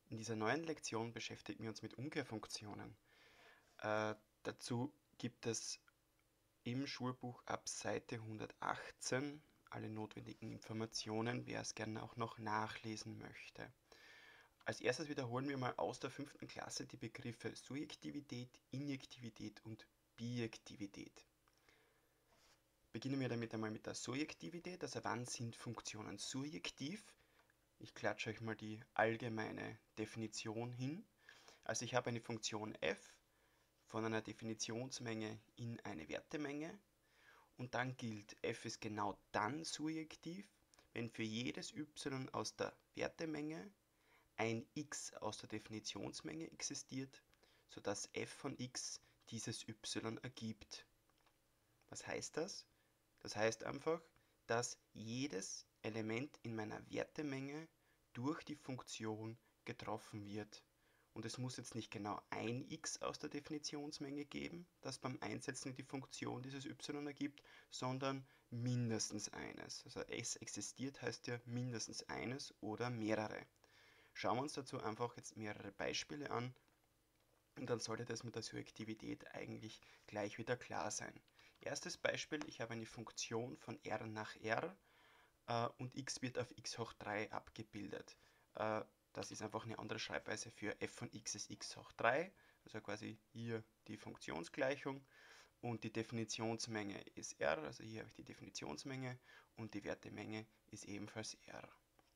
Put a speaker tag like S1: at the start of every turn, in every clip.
S1: In dieser neuen Lektion beschäftigen wir uns mit Umkehrfunktionen. Dazu gibt es im Schulbuch ab Seite 118 alle notwendigen Informationen, wer es gerne auch noch nachlesen möchte. Als erstes wiederholen wir mal aus der 5. Klasse die Begriffe Surjektivität, Injektivität und Bijektivität. Beginnen wir damit einmal mit der Surjektivität, also wann sind Funktionen surjektiv? Ich klatsche euch mal die allgemeine Definition hin. Also ich habe eine Funktion f von einer Definitionsmenge in eine Wertemenge und dann gilt, f ist genau dann surjektiv, wenn für jedes y aus der Wertemenge ein x aus der Definitionsmenge existiert, sodass f von x dieses y ergibt. Was heißt das? Das heißt einfach, dass jedes Element in meiner Wertemenge durch die Funktion getroffen wird. Und es muss jetzt nicht genau ein x aus der Definitionsmenge geben, das beim Einsetzen in die Funktion dieses y ergibt, sondern mindestens eines. Also es existiert heißt ja mindestens eines oder mehrere. Schauen wir uns dazu einfach jetzt mehrere Beispiele an und dann sollte das mit der Surjektivität eigentlich gleich wieder klar sein. Erstes Beispiel, ich habe eine Funktion von r nach r und x wird auf x hoch 3 abgebildet. Das ist einfach eine andere Schreibweise für f von x ist x hoch 3, also quasi hier die Funktionsgleichung und die Definitionsmenge ist r, also hier habe ich die Definitionsmenge und die Wertemenge ist ebenfalls r.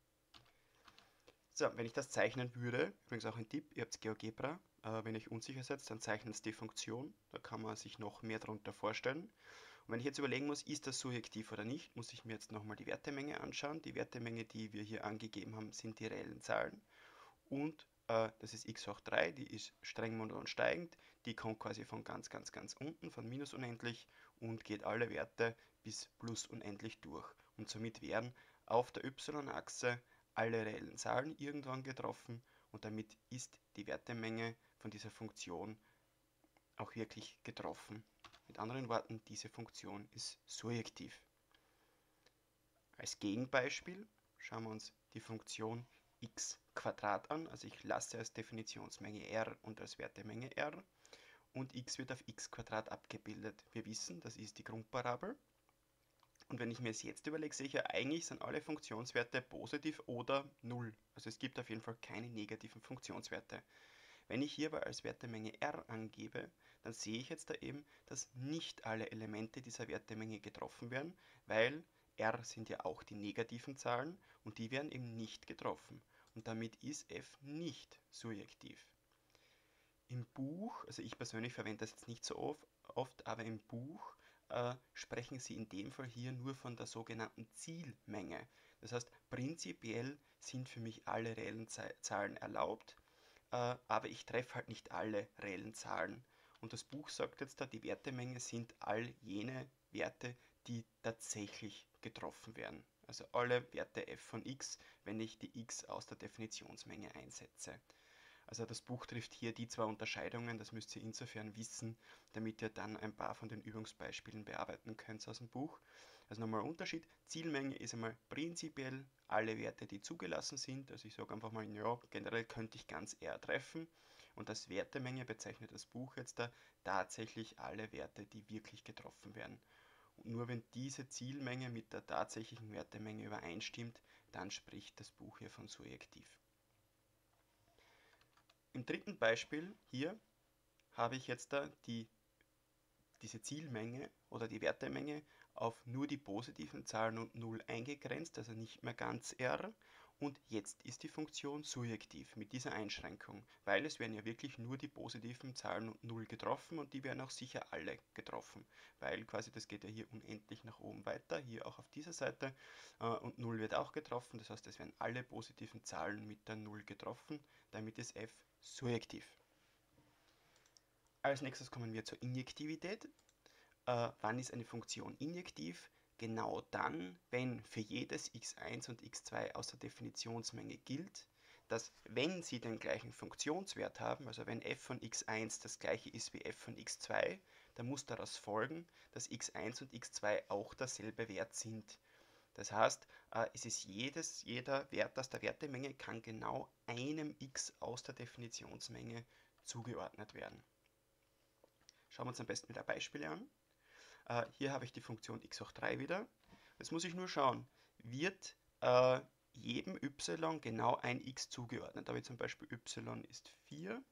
S1: So, wenn ich das zeichnen würde, übrigens auch ein Tipp, ihr habt GeoGebra, wenn ihr euch unsicher seid, dann zeichnet es die Funktion, da kann man sich noch mehr darunter vorstellen. Und wenn ich jetzt überlegen muss, ist das surjektiv oder nicht, muss ich mir jetzt nochmal die Wertemenge anschauen. Die Wertemenge, die wir hier angegeben haben, sind die reellen Zahlen. Und das ist x hoch 3, die ist streng monoton steigend, die kommt quasi von ganz, ganz, ganz unten, von minus unendlich und geht alle Werte bis plus unendlich durch. Und somit wären auf der y-Achse alle reellen Zahlen irgendwann getroffen und damit ist die Wertemenge von dieser Funktion auch wirklich getroffen. Mit anderen Worten, diese Funktion ist surjektiv. Als Gegenbeispiel schauen wir uns die Funktion x an, also ich lasse als Definitionsmenge r und als Wertemenge r und x wird auf x abgebildet. Wir wissen, das ist die Grundparabel. Und wenn ich mir es jetzt überlege, sehe ich ja, eigentlich sind alle Funktionswerte positiv oder 0. Also es gibt auf jeden Fall keine negativen Funktionswerte. Wenn ich hier aber als Wertemenge r angebe, dann sehe ich jetzt da eben, dass nicht alle Elemente dieser Wertemenge getroffen werden, weil r sind ja auch die negativen Zahlen und die werden eben nicht getroffen. Und damit ist f nicht surjektiv. Im Buch, also ich persönlich verwende das jetzt nicht so oft, aber im Buch sprechen sie in dem Fall hier nur von der sogenannten Zielmenge. Das heißt, prinzipiell sind für mich alle reellen Zahlen erlaubt, aber ich treffe halt nicht alle reellen Zahlen. Und das Buch sagt jetzt da, die Wertemenge sind all jene Werte, die tatsächlich getroffen werden. Also alle Werte f von x, wenn ich die x aus der Definitionsmenge einsetze. Also das Buch trifft hier die zwei Unterscheidungen, das müsst ihr insofern wissen, damit ihr dann ein paar von den Übungsbeispielen bearbeiten könnt aus dem Buch. Also nochmal Unterschied, Zielmenge ist einmal prinzipiell alle Werte, die zugelassen sind. Also ich sage einfach mal, ja, generell könnte ich ganz R treffen. Und als Wertemenge bezeichnet das Buch jetzt da tatsächlich alle Werte, die wirklich getroffen werden. Und nur wenn diese Zielmenge mit der tatsächlichen Wertemenge übereinstimmt, dann spricht das Buch hier von surjektiv. Im dritten Beispiel hier habe ich jetzt da diese Zielmenge oder die Wertemenge auf nur die positiven Zahlen und 0 eingegrenzt, also nicht mehr ganz R. Und jetzt ist die Funktion surjektiv mit dieser Einschränkung, weil es werden ja wirklich nur die positiven Zahlen und 0 getroffen und die werden auch sicher alle getroffen, weil quasi das geht ja hier unendlich nach oben weiter, hier auch auf dieser Seite und 0 wird auch getroffen, das heißt es werden alle positiven Zahlen mit der 0 getroffen, damit ist f surjektiv. Als nächstes kommen wir zur Injektivität. Wann ist eine Funktion injektiv? Genau dann, wenn für jedes x1 und x2 aus der Definitionsmenge gilt, dass wenn sie den gleichen Funktionswert haben, also wenn f von x1 das gleiche ist wie f von x2, dann muss daraus folgen, dass x1 und x2 auch derselbe Wert sind. Das heißt, es ist jeder Wert aus der Wertemenge kann genau einem x aus der Definitionsmenge zugeordnet werden. Schauen wir uns am besten wieder Beispiele an. Hier habe ich die Funktion x hoch 3 wieder. Jetzt muss ich nur schauen, wird jedem y genau ein x zugeordnet. Da habe ich zum Beispiel y ist 4,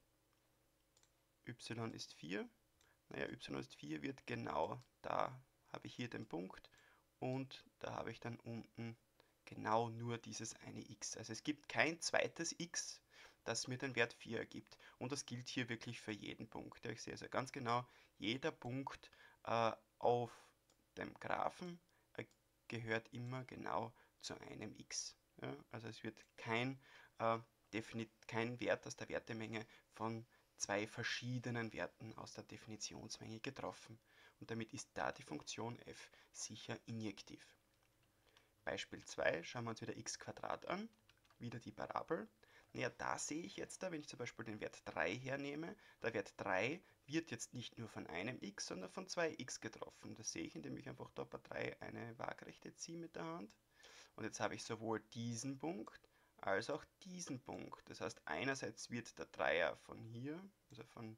S1: y ist 4. Naja, y ist 4 wird genau, da habe ich hier den Punkt und da habe ich dann unten genau nur dieses eine x. Also es gibt kein zweites x, das mir den Wert 4 ergibt. Und das gilt hier wirklich für jeden Punkt. Ja, ich sehe also ganz genau, jeder Punkt auf dem Graphen gehört immer genau zu einem x. Ja, also es wird äh, kein Wert aus der Wertemenge von zwei verschiedenen Werten aus der Definitionsmenge getroffen. Und damit ist da die Funktion f sicher injektiv. Beispiel 2, schauen wir uns wieder x an, wieder die Parabel. Naja, da sehe ich jetzt, wenn ich zum Beispiel den Wert 3 hernehme, der Wert 3 wird jetzt nicht nur von einem x, sondern von zwei x getroffen. Das sehe ich, indem ich einfach da bei 3 eine Waagrechte ziehe mit der Hand. Und jetzt habe ich sowohl diesen Punkt als auch diesen Punkt. Das heißt, einerseits wird der Dreier von hier, also von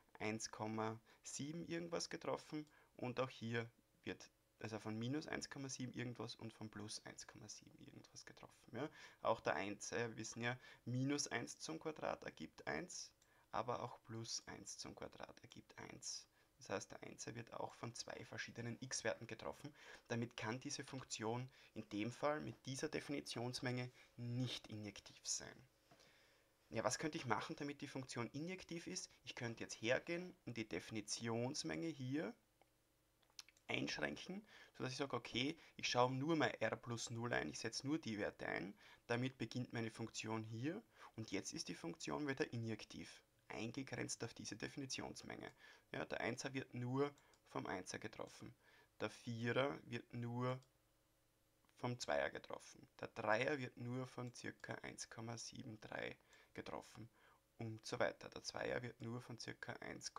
S1: 1,7 irgendwas getroffen und auch hier wird also von minus 1,7 irgendwas und von plus 1,7 irgendwas getroffen. Ja. Auch der 1, wir wissen ja, minus 1 zum Quadrat ergibt 1, aber auch plus 1 zum Quadrat ergibt 1. Das heißt, der 1 wird auch von zwei verschiedenen x-Werten getroffen. Damit kann diese Funktion in dem Fall mit dieser Definitionsmenge nicht injektiv sein. Ja, was könnte ich machen, damit die Funktion injektiv ist? Ich könnte jetzt hergehen und die Definitionsmenge hier einschränken, sodass ich sage, okay, ich schaue nur mal r plus 0 ein, ich setze nur die Werte ein, damit beginnt meine Funktion hier und jetzt ist die Funktion wieder injektiv, eingegrenzt auf diese Definitionsmenge. Ja, der 1er wird nur vom 1er getroffen, der 4er wird nur vom 2er getroffen, der 3er wird nur von ca. 1,73 getroffen und so weiter. Der 2er wird nur von ca.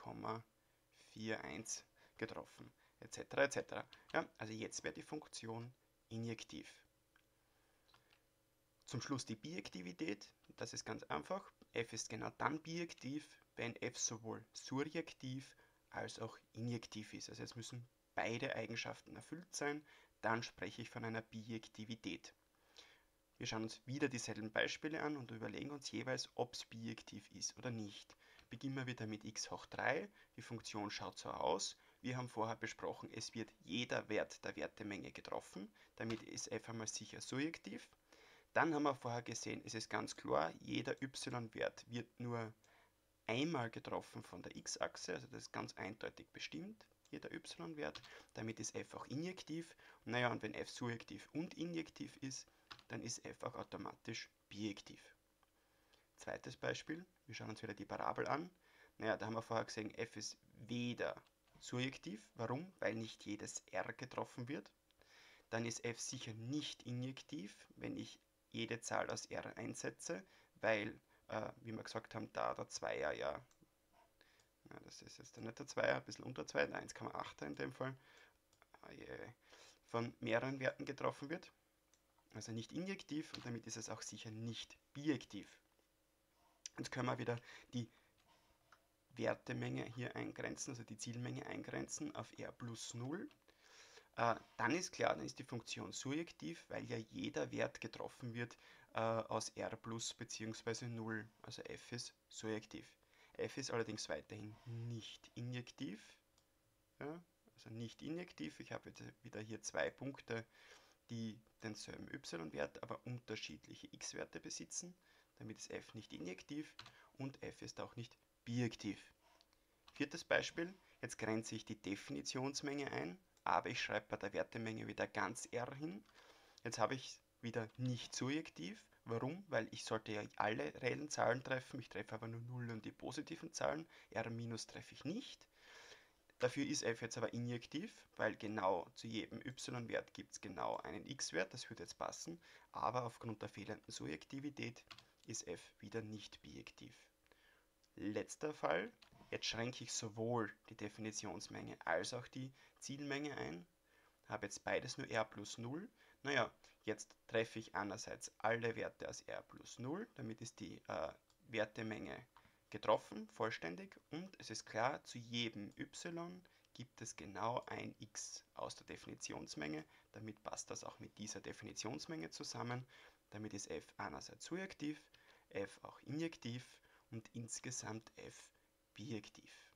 S1: 1,41 getroffen, etc. etc. Ja, also jetzt wäre die Funktion injektiv. Zum Schluss die Bijektivität. Das ist ganz einfach. F ist genau dann bijektiv, wenn f sowohl surjektiv als auch injektiv ist. Also es müssen beide Eigenschaften erfüllt sein, dann spreche ich von einer Bijektivität. Wir schauen uns wieder dieselben Beispiele an und überlegen uns jeweils, ob es bijektiv ist oder nicht. Beginnen wir wieder mit x hoch 3. Die Funktion schaut so aus. Wir haben vorher besprochen, es wird jeder Wert der Wertemenge getroffen. Damit ist f einmal sicher surjektiv. Dann haben wir vorher gesehen, es ist ganz klar, jeder y-Wert wird nur einmal getroffen von der x-Achse, also das ist ganz eindeutig bestimmt, jeder y-Wert. Damit ist f auch injektiv. Naja, und wenn f surjektiv und injektiv ist, dann ist f auch automatisch bijektiv. Zweites Beispiel, wir schauen uns wieder die Parabel an. Naja, da haben wir vorher gesehen, f ist weder surjektiv. Warum? Weil nicht jedes r getroffen wird. Dann ist f sicher nicht injektiv, wenn ich jede Zahl aus r einsetze, weil, wie wir gesagt haben, da der Zweier ja, das ist jetzt nicht der Zweier, ein bisschen unter 2, der 1,8er in dem Fall, von mehreren Werten getroffen wird. Also nicht injektiv und damit ist es auch sicher nicht bijektiv. Jetzt können wir wieder die Wertemenge hier eingrenzen, also die Zielmenge eingrenzen auf r plus 0. Dann ist klar, dann ist die Funktion surjektiv, weil ja jeder Wert getroffen wird aus r plus bzw. 0, also f ist surjektiv. F ist allerdings weiterhin nicht injektiv, ja, also nicht injektiv. Ich habe jetzt wieder hier zwei Punkte, die denselben y-Wert, aber unterschiedliche x-Werte besitzen. Damit ist f nicht injektiv und f ist auch nicht bijektiv. Viertes Beispiel, jetzt grenze ich die Definitionsmenge ein, aber ich schreibe bei der Wertemenge wieder ganz r hin. Jetzt habe ich wieder nicht surjektiv. Warum? Weil ich sollte ja alle reellen Zahlen treffen, ich treffe aber nur 0 und die positiven Zahlen, r minus treffe ich nicht. Dafür ist f jetzt aber injektiv, weil genau zu jedem y-Wert gibt es genau einen x-Wert, das würde jetzt passen, aber aufgrund der fehlenden Surjektivität ist f wieder nicht bijektiv. Letzter Fall, jetzt schränke ich sowohl die Definitionsmenge als auch die Zielmenge ein, habe jetzt beides nur r plus 0. Naja, jetzt treffe ich einerseits alle Werte aus R plus 0, damit ist die Wertemenge getroffen, vollständig, und es ist klar, zu jedem y gibt es genau ein x aus der Definitionsmenge, damit passt das auch mit dieser Definitionsmenge zusammen, damit ist f einerseits surjektiv, f auch injektiv und insgesamt f bijektiv.